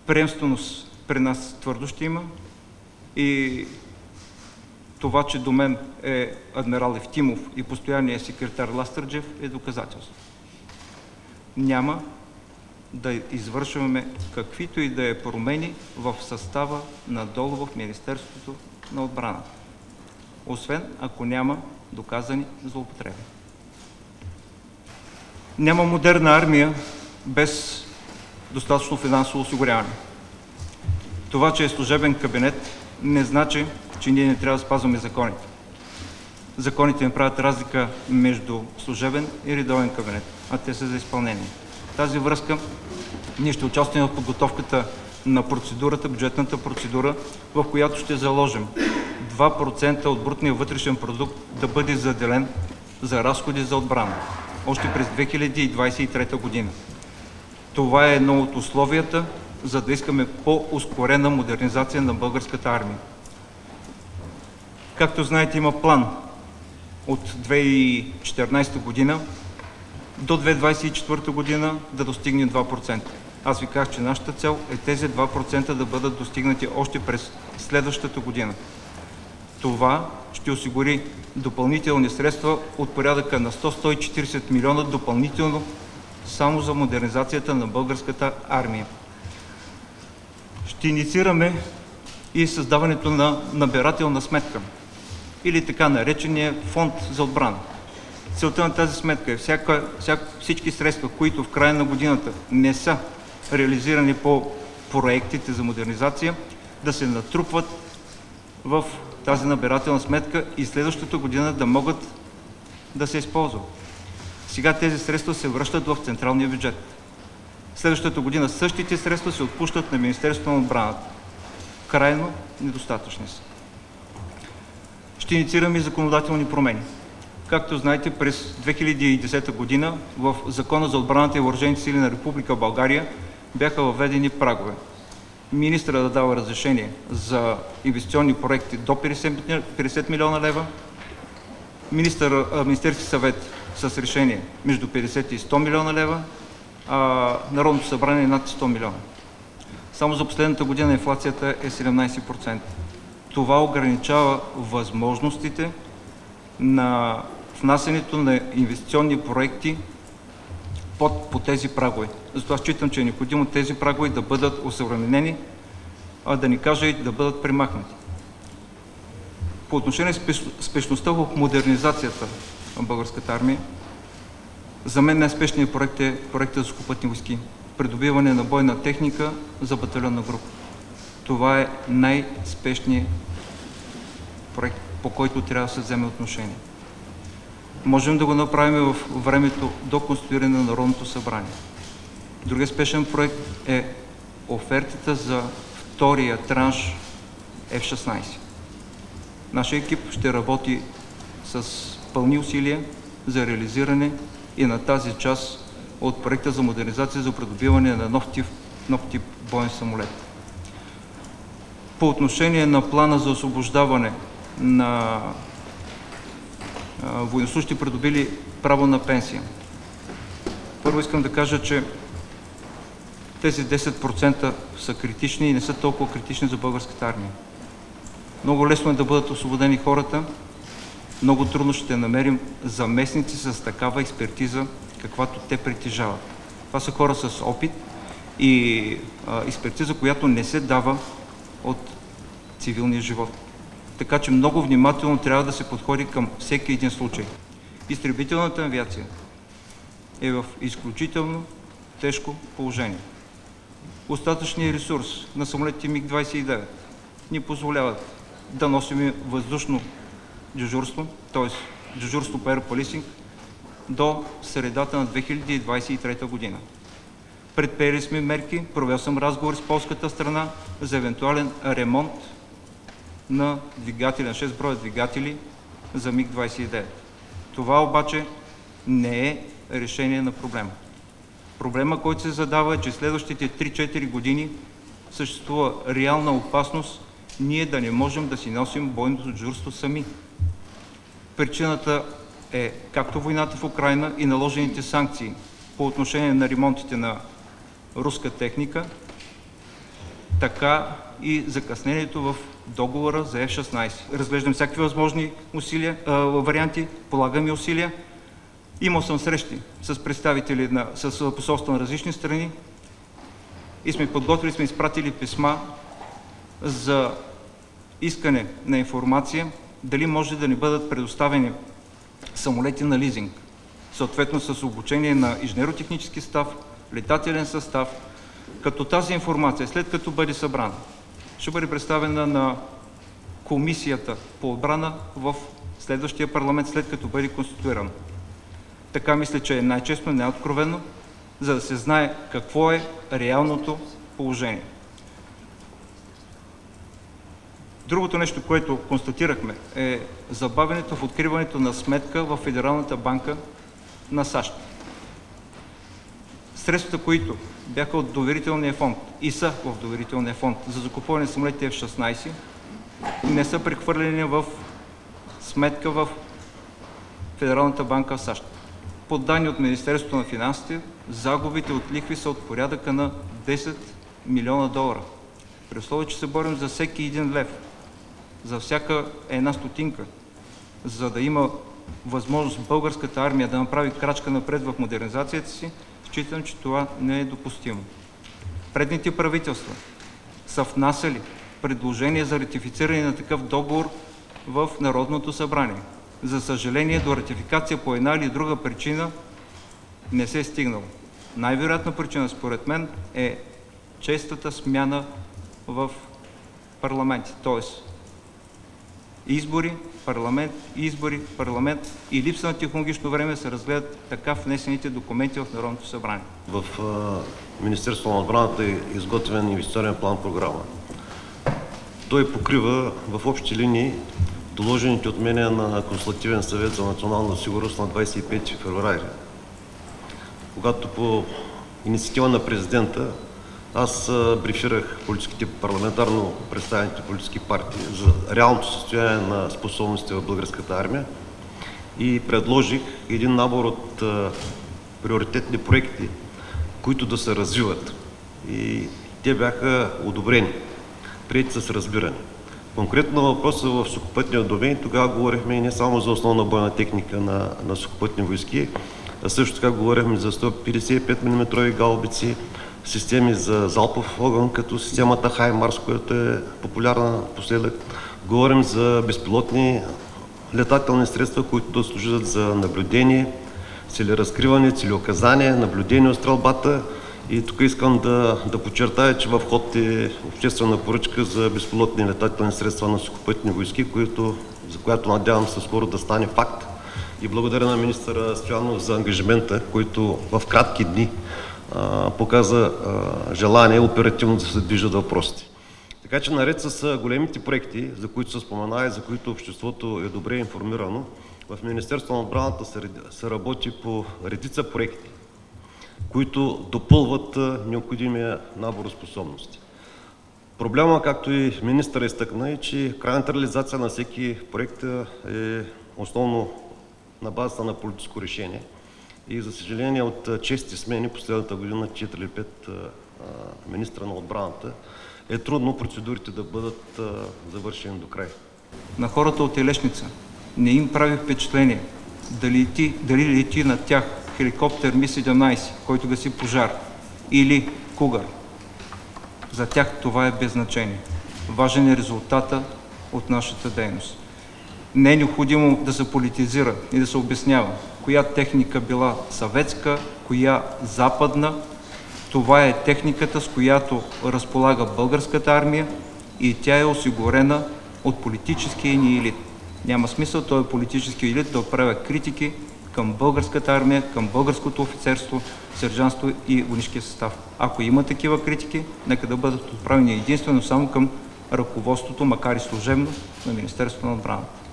Приемственост при нас твърдо ще има и това, че до мен е адмирал Евтимов и постоянният секретар Ластарджев е доказателство. Няма да извършваме каквито и да е промени в състава надолу в Министерството на отбраната, освен ако няма доказани злоупотреби. Няма модерна армия без достатъчно финансово осигуряване. Това, че е служебен кабинет, не значи, че ние не трябва да спазваме законите. Законите не правят разлика между служебен и редовен кабинет, а те са за изпълнение. В тази връзка ние ще участваме в подготовката на процедурата, бюджетната процедура, в която ще заложим 2% от брутния вътрешен продукт да бъде заделен за разходи за отбрана, още през 2023 година. Това е едно от условията, за да искаме по-ускорена модернизация на българската армия. Както знаете, има план от 2014 година до 2024 година да достигне 2%. Аз ви казах, че нашата цел е тези 2% да бъдат достигнати още през следващата година. Това ще осигури допълнителни средства от порядъка на 100-140 милиона допълнително само за модернизацията на българската армия. Ще инициираме и създаването на набирателна сметка или така наречения фонд за отбрана. Целта на тази сметка е всички средства, които в края на годината не са реализирани по проектите за модернизация, да се натрупват в тази набирателна сметка и следващата година да могат да се използват. Сега тези средства се връщат в централния бюджет. Следващата година същите средства се отпущат на Министерството на отбраната. Крайно недостатъчни са. Ще инициираме законодателни промени. Както знаете, през 2010 година в Закона за отбраната и въоръжените сили на Република България бяха въведени прагове. Министърът да дава разрешение за инвестиционни проекти до 50 милиона лева, Министерски съвет с решение между 50 и 100 милиона лева, а Народното събрание над 100 милиона. Само за последната година инфлацията е 17%. Това ограничава възможностите на внасянето на инвестиционни проекти по тези прагове. Затова считам, че е необходимо тези прагове да бъдат осъвременени, а да ни кажа и да бъдат премахнати. По отношение спешността в модернизацията на българската армия, за мен най-спешният проект е проектът за сухопътни войски. Придобиване на бойна техника за батальонна група. Това е най-спешният проект, по който трябва да се вземе отношение. Можем да го направим в времето до конституиране на Народното събрание. Другият спешен проект е офертата за втория транш F-16. Нашия екип ще работи с пълни усилия за реализиране и на тази част от проекта за модернизация за придобиване на нов тип боен самолет. По отношение на плана за освобождаване на военнослужещи, придобили право на пенсия. Първо искам да кажа, че тези 10% са критични и не са толкова критични за българската армия. Много лесно е да бъдат освободени хората, много трудно ще намерим заместници с такава експертиза, каквато те притежават. Това са хора с опит и експертиза, която не се дава от цивилния живот. Така че много внимателно трябва да се подходи към всеки един случай. Изтребителната авиация е в изключително тежко положение. Остатъчният ресурс на самолетите МиГ-29 ни позволяват да носим въздушно дежурство, т.е. дежурство по Air Policing до средата на 2023 година. Предприели сме мерки, провел съм разговор с полската страна за евентуален ремонт на двигатели, на 6 броя двигатели за МиГ-29. Това обаче не е решение на проблема. Проблема, който се задава, е, че следващите 3-4 години съществува реална опасност ние да не можем да си носим бойното дежурство сами. Причината е както войната в Украйна и наложените санкции по отношение на ремонтите на руска техника, така и закъснението в договора за F-16. Разглеждам всякакви възможни варианти, полагаме усилия. Имал съм срещи с представители с посолства на различни страни и сме изпратили писма за искане на информация дали може да ни бъдат предоставени самолети на лизинг, съответно с обучение на инженерно-технически състав, летателен състав, като тази информация, след като бъде събрана, ще бъде представена на Комисията по отбрана в следващия парламент, след като бъде конституиран. Така мисля, че е най-честно, най-откровено, за да се знае какво е реалното положение. Другото нещо, което констатирахме, е забавянето в откриването на сметка в Федералната банка на САЩ. Средствата, които бяха от доверителния фонд и са в доверителния фонд за закупуване на самолети F-16, не са прехвърлени в сметка в Федералната банка в САЩ. По данни от Министерството на финансите, загубите от лихви са от порядъка на 10 милиона долара. При условие, че се борим за всеки един лев, за всяка една стотинка, за да има възможност българската армия да направи крачка напред в модернизацията си, считам, че това не е допустимо. Предните правителства са внасяли предложение за ратифициране на такъв договор в Народното събрание. За съжаление, до ратификация по една или друга причина не се е стигнало. Най-вероятна причина, според мен, е честата смяна в парламенти. Тоест, избори, парламент и липса на технологично време се разгледат така внесените документи в Народното събрание. В Министерството на отбраната е изготвен инвестиционен план-програма. Той покрива в общи линии доложените от мен на Консултативен съвет за национална сигурност на 25 февруари, когато по инициатива на президента аз брифирах парламентарно представените политически партии за реалното състояние на способностите в българската армия и предложих един набор от приоритетни проекти, които да се развиват. И те бяха одобрени, приети с разбиране. Конкретно въпроса в сухопътния домен, тогава говорихме и не само за основна бойна техника на сухопътни войски, а също така говорихме за 155 мм гаубици, системи за залпов огън, като системата Хаймарс, която е популярна напоследък. Говорим за безпилотни летателни средства, които да служат за наблюдение, целеразкриване, целеуказание, наблюдение от стрелбата. И тук искам да подчертая, че в ход е обществена поръчка за безпилотни летателни средства на сухопътни войски, за която надявам се скоро да стане факт. И благодаря на министъра Стоянов за ангажимента, който в кратки дни показа желание оперативно да се движат въпросите. Така че наред с големите проекти, за които се спомена и за които обществото е добре информирано, в Министерството на отбраната се работи по редица проекти, които допълват необходимия набор способности. Проблема, както и министъра изтъкна, е, че крайната реализация на всеки проект е основно на базата на политическо решение. И за съжаление от чести смени последната година 4 или 5 министра на отбраната е трудно процедурите да бъдат завършени до край. На хората от Елешница не им прави впечатление дали лети на тях хеликоптер Ми-17, който гаси пожар, или Кугър. За тях това е без значение. Важен е резултата от нашата дейност. Не е необходимо да се политизира и да се обяснява коя техника била съветска, коя западна. Това е техниката, с която разполага българската армия и тя е осигурена от политическия ни елит. Няма смисъл този политически елит да отправя критики към българската армия, към българското офицерство, сержантство и войнишкия състав. Ако има такива критики, нека да бъдат отправени единствено само към ръководството, макар и служебно, на Министерството на отбраната.